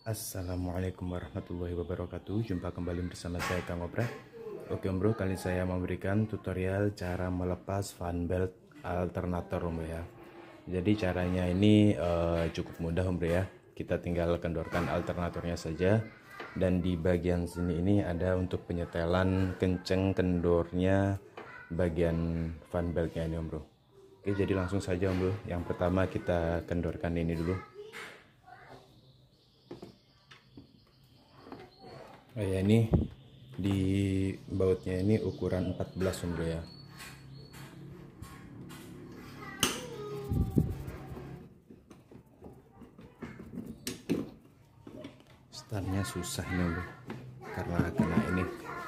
Assalamualaikum warahmatullahi wabarakatuh. Jumpa kembali bersama saya Kang Opra. Oke bro, kali ini saya memberikan tutorial cara melepas fan belt alternator bro ya. Jadi caranya ini cukup mudah bro ya. Kita tinggal kendorkan alternatornya saja. Dan di bagian sini ini ada untuk penyetelan kenceng kendornya bagian fan beltnya ini bro. Oke, jadi langsung saja bro. Yang pertama kita kendorkan ini dulu. Oh ya, ini di bautnya ini ukuran 14 bro ya. Startnya susah ini bro, karena kena ini.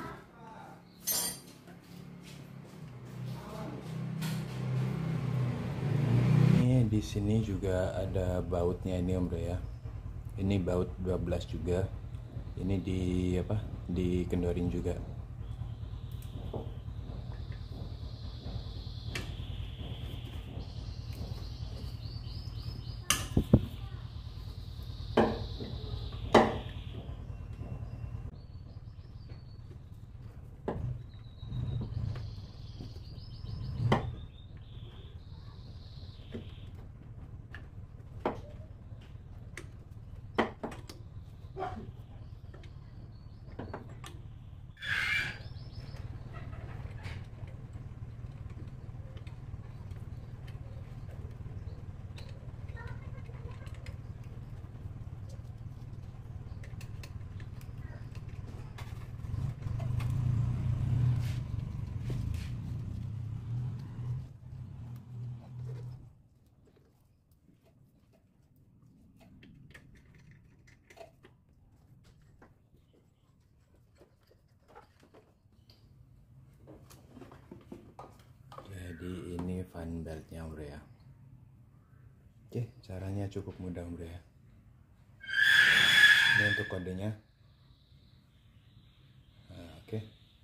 Ini di sini juga ada bautnya ini bro ya. Ini baut 12 juga. Ini dikendorin juga. Jadi ini fan beltnya bro ya. Oke, caranya cukup mudah bro ya. Ini untuk kodenya. Nah, oke.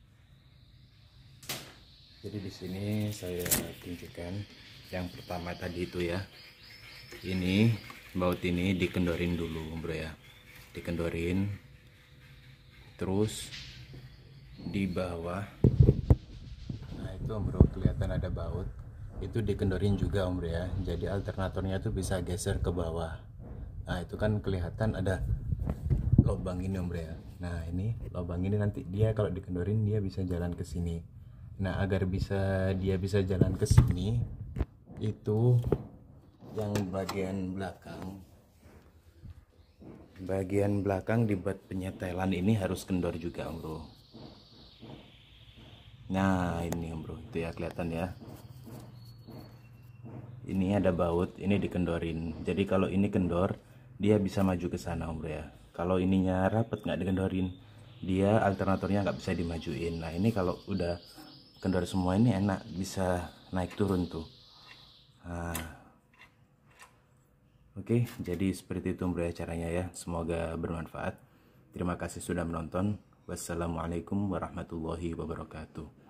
Jadi di sini saya tunjukkan yang pertama tadi itu ya. Ini baut ini dikendorin dulu bro ya. Dikendorin. Terus di bawah. Nah itu bro, kelihatan ada baut. Itu dikendorin juga bro ya. Jadi alternatornya tuh bisa geser ke bawah. Nah itu kan kelihatan ada lubang ini bro ya. Nah ini lubang ini nanti dia kalau dikendorin dia bisa jalan ke sini. Nah agar dia bisa jalan ke sini, itu yang bagian belakang dibuat penyetelan ini harus kendor juga bro. Nah ini bro, itu ya kelihatan ya. Ini ada baut, ini dikendorin. Jadi kalau ini kendor, dia bisa maju ke sana bro ya. Kalau ininya rapet nggak dikendorin, dia alternatornya nggak bisa dimajuin. Nah ini kalau udah kendor semua ini enak, bisa naik turun tuh. Nah, oke, jadi seperti itu bro ya caranya ya. Semoga bermanfaat. Terima kasih sudah menonton. Wassalamualaikum warahmatullahi wabarakatuh.